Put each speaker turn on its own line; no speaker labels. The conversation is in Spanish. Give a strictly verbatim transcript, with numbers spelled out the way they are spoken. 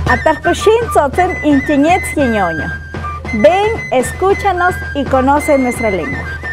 Atarkushin tzotzen intiñetz yeñoño. Ven, escúchanos y conoce nuestra lengua.